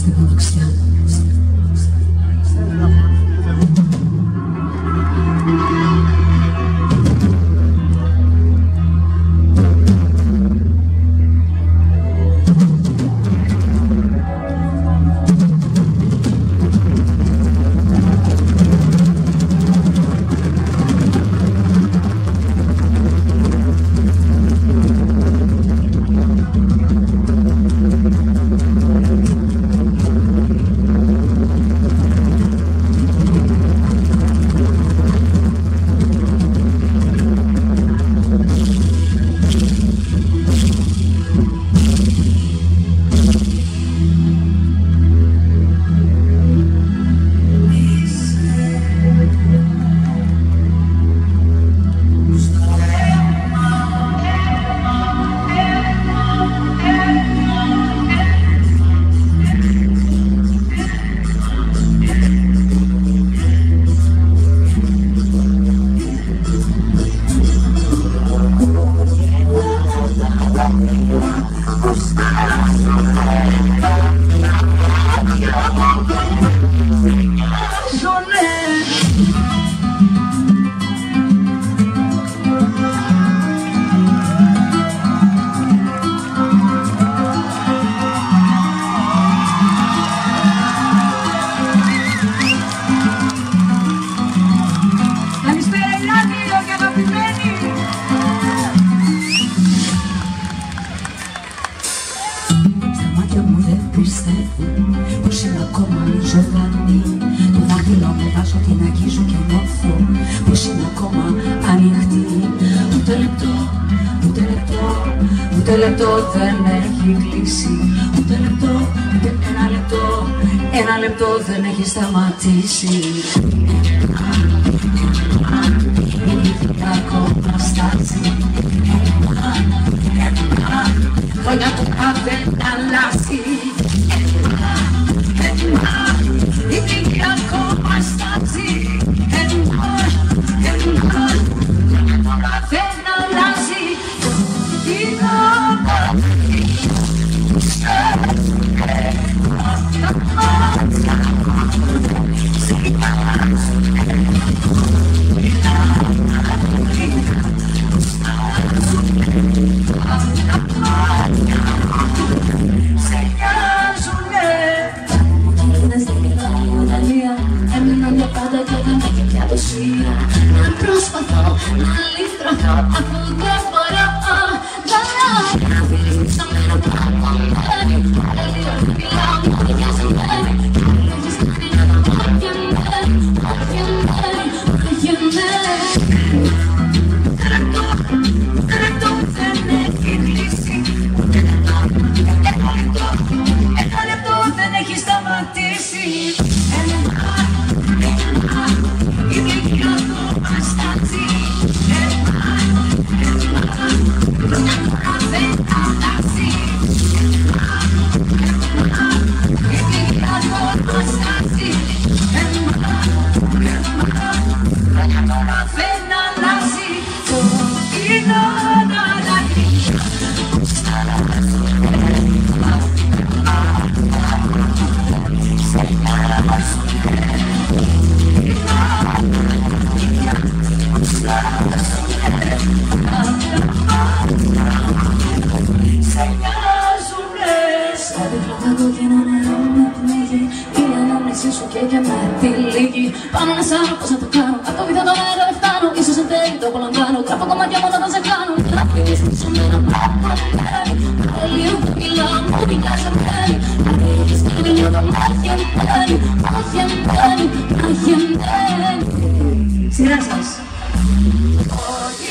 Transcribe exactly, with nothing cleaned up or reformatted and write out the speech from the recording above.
στην μοναξιά. Πως είμαι ακόμα ζωντανή. Το δάχτυλο με βάζω, την αγγίζω και νιώθω πως είναι ακόμα ανοιχτή. Ούτε λεπτό, ούτε λεπτό, ούτε λεπτό δεν έχει κλείσει. Ούτε λεπτό, ούτε ένα λεπτό, ένα λεπτό δεν έχει σταματήσει. Ακόμα στάζει. Χρόνια του δεν αλλάζει. Η γλυκιά ακόμα στάζει. Δεν αλλάζει. Να προσπαθώ να λυθρωθώ αφού δεν μπορώ να βρίσκω με ένα πράγμα. Λίγο μιλάω, μοιάζει με έχεις κάνει να μαγιέμαι, μαγιέμαι, μαγιέμαι. Τρακτό, τρακτό δεν έχει κλείσει. Ένα λεπτό, ένα λεπτό δεν έχει σταματήσει. Πάνω να σ' πώς να το κάνω. Απ' το βυθό το νερό εφτάνω. Ίσως εν τέλει το απολαμβάνω. Γράφω κομμάτια μόνο όταν σε κάνω. Να πίνεις σε μένα πράγμα. Λίγο που μιλάω μου μοιάζει με θέλει. Να δείχνεις και λίγο το μαγιεμένη. Μαγιεμένη, μαγιεμένη. Σειρά σας.